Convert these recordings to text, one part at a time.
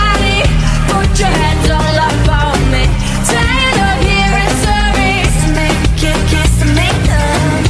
nobody. Put your hands all up on me. Tired of hearing stories. Make it kiss and make love.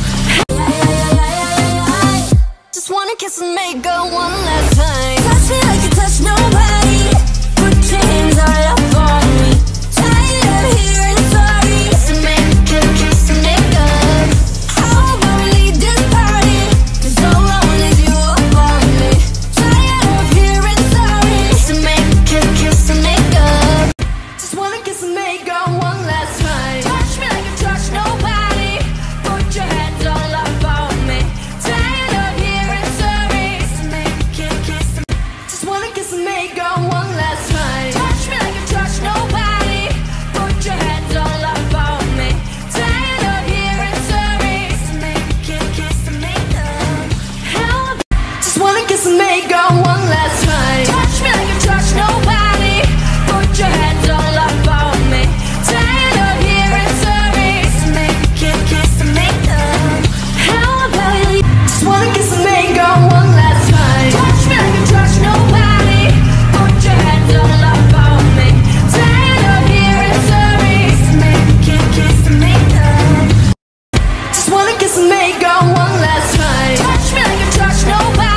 Just wanna kiss and make go one last time. Touch me like you touch nobody. Put your hands all up on me. Tired of hearing stories. Make it kiss and make love. How about we leave this party? 'Cause all I want is you up on me. Tired of hearing stories. Make it kiss and make love. Just wanna kiss and make go one last time. Touch me like you touch nobody. Put your hands all up on me. Tired of hearing stories. Make it kiss and just wanna kiss and make go one last time. Touch me like you touch nobody. Put your hands all up on me. Tired of hearing stories. Make it kiss and make love. How just wanna kiss and make go one last time. Touch me like you touch nobody. Put your hands all up on me. Tired of hearing stories. Make it kiss and make love. How about you? Just wanna kiss and make go one last time. Touch me like you touch nobody. Put your hands all up on me. Tired of hearing stories. Make it kiss and make love. Just wanna kiss and make go one last time. Touch me like you touch nobody.